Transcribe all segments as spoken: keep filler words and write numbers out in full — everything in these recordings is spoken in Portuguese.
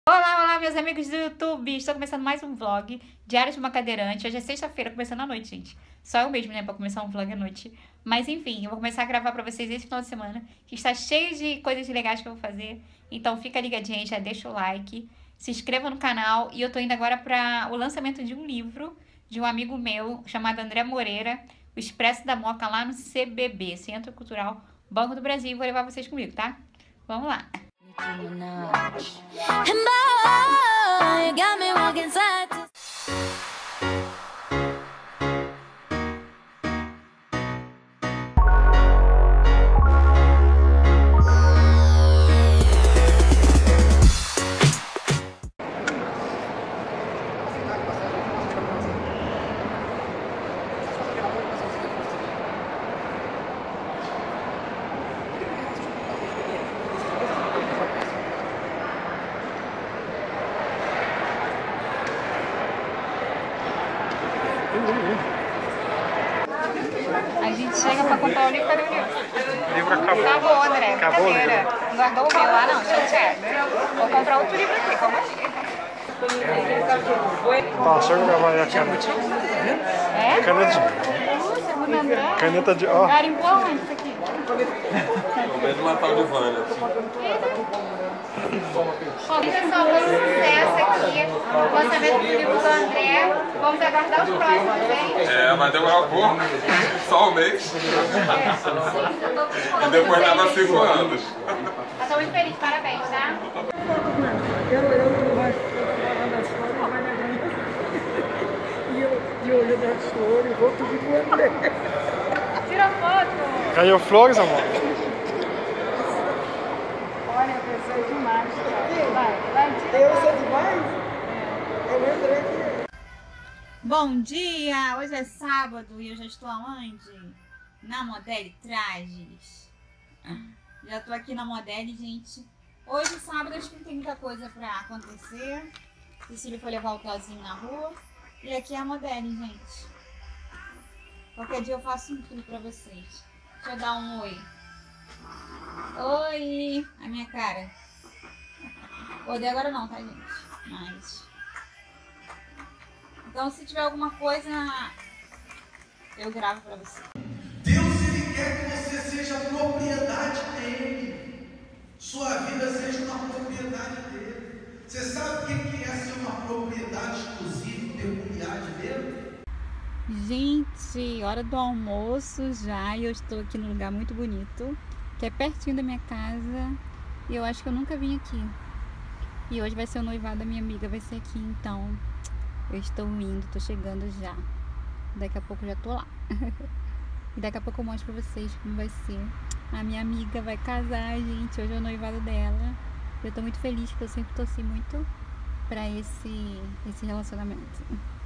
Olá, olá, meus amigos do YouTube! Estou começando mais um vlog Diário de uma Cadeirante. Hoje é sexta-feira, começando à noite, gente. Só eu mesmo, né, pra começar um vlog à noite. Mas enfim, eu vou começar a gravar pra vocês esse final de semana, que está cheio de coisas legais que eu vou fazer. Então fica ligadinha, já deixa o like, se inscreva no canal. E eu tô indo agora para o lançamento de um livro de um amigo meu, chamado André Moreira, O Expresso da Moca, lá no C B B, Centro Cultural Banco do Brasil. Vou levar vocês comigo, tá? Vamos lá! A gente chega pra comprar o livro, cadê o livro? O livro acabou. Acabou, André. Acabou o livro. Não guardou o meu lá, não. Chateado. Vou comprar outro livro aqui, calma aí. Tá, só eu gravar aí a caneta. É? Caneta. Caneta de... ó. Garimpou onde isso aqui? No meio do Natal de Vânia. Bom, pessoal, foi um sucesso aqui. O lançamento do livro do André. Vamos aguardar os próximos, hein? É, vai demorar um pouco. Só um mês. E depois dava cinco anos. Eu tô muito feliz, parabéns, tá? Eu, eu não vai lavando as flores, vai levando. E eu de olho das flores, vou pedir pro André. Tira foto! Caiu flores, amor? Olha, a pessoa é demais, cara. Vai, vai, tira. Eu sou demais? É. É o André que é. Bom dia! Hoje é sábado e eu já estou aonde? Na Modele Trajes. Já estou aqui na Modele, gente. Hoje, sábado, acho que não tem muita coisa pra acontecer. Cecília foi levar o Clauzinho na rua. E aqui é a Modele, gente. Qualquer dia eu faço um tudo pra vocês. Deixa eu dar um oi. Oi! A minha cara. Odeio agora não, tá, gente? Mas... então, se tiver alguma coisa, eu gravo pra você. Deus, Ele quer que você seja propriedade dEle. Sua vida seja uma propriedade dEle. Você sabe o que é ser uma propriedade exclusiva, peculiar dEle? Gente, hora do almoço já, e eu estou aqui num lugar muito bonito, que é pertinho da minha casa, e eu acho que eu nunca vim aqui. E hoje vai ser o noivado da minha amiga, vai ser aqui, então eu estou indo, tô chegando já. Daqui a pouco eu já tô lá. E daqui a pouco eu mostro pra vocês como vai ser. A minha amiga vai casar, gente, hoje é o noivado dela. Eu tô muito feliz, porque eu sempre torci muito pra esse, esse relacionamento.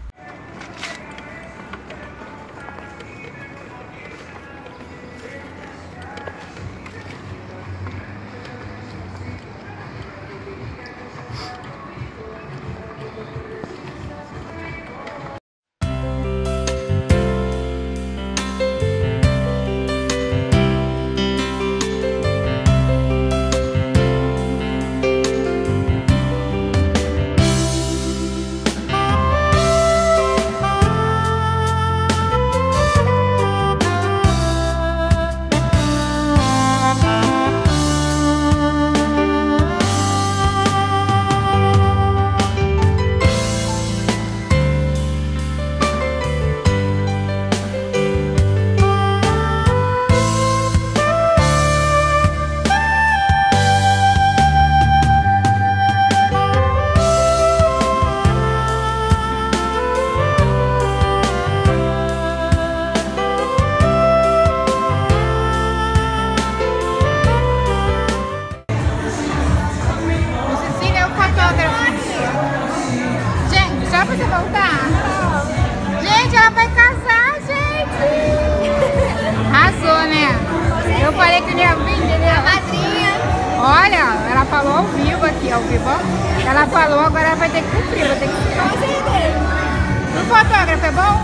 falei que não ia vir, entendeu? A madrinha. Olha, ela falou ao vivo aqui, ao vivo, ó. Ela falou, agora ela vai ter que cumprir, vai ter que cumprir. O fotógrafo é bom?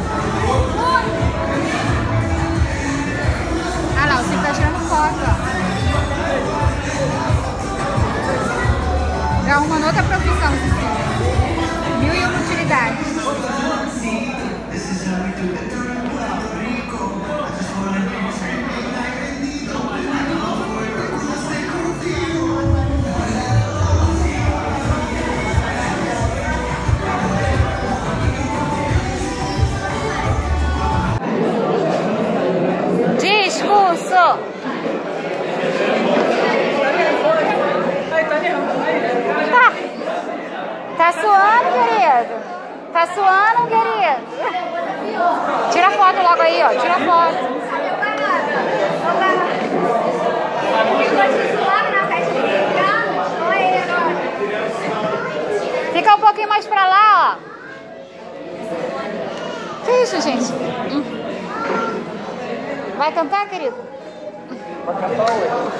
Ah lá, o Cico tá tirando foto, ó. Já arrumando outra profissão, Cecília. Mil e uma utilidades. Discurso! Tá. Tá suando, querido? Tá suando, querido? Tira foto logo aí, ó. Tira foto. Fica um pouquinho mais pra lá, ó. Que isso, gente? Hum. Vai cantar, querido? Vai cantar, ué.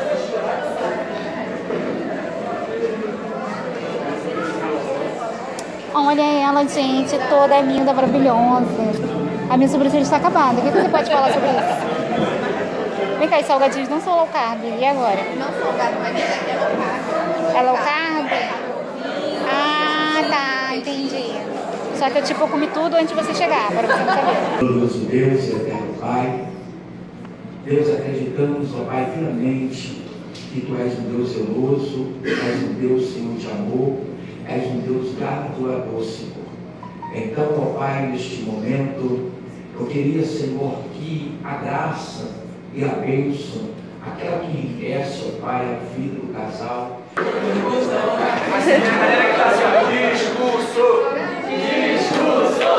Olha ela, gente, toda linda, maravilhosa. A minha sobrancelha está acabada. O que você pode falar sobre isso? Vem cá, os salgadinhos não são low carb. E agora? Não salgado, mas isso aqui é low carb. É low carb? Ah, tá, entendi. Só que eu, tipo, eu comi tudo antes de você chegar, para você não saber. Glorioso Deus e eterno Pai, Deus, acreditamos, ó Pai, finalmente, que Tu és um Deus zeloso, és um Deus, Senhor, de amor, és um Deus galardoador, Senhor. Então, ó Pai, neste momento, eu queria, Senhor, que a graça e a bênção, aquela que enriquece, ó Pai, a vida do casal. Discurso! Discurso!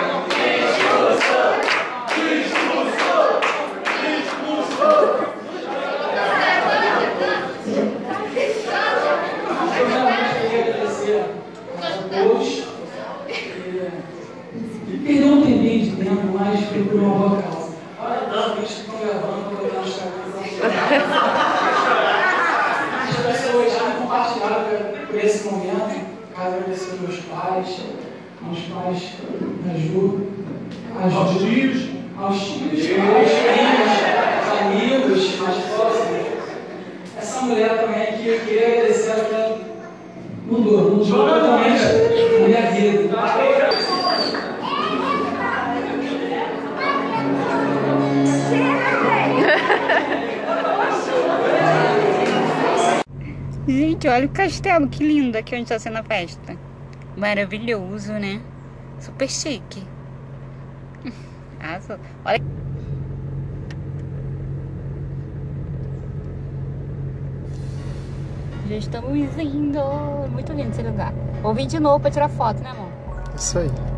Perdeu um tempinho de tempo, mas procurou uma boa causa. Olha tanto, eles estão gravando, vou botar no Instagram. As pessoas já me compartilharam por esse momento. Quero agradecer aos meus pais, aos pais da Ju, aos tios, aos tios, aos primos, amigos, mais próximos. Essa mulher também aqui, eu queria agradecer a ela que mudou, mudou totalmente a minha vida. Gente, olha o castelo, que lindo aqui onde está sendo a festa. Maravilhoso, né? Super chique. Arrasou. Olha. Já estamos indo. Muito lindo esse lugar. Vou vir de novo para tirar foto, né, amor? Isso aí.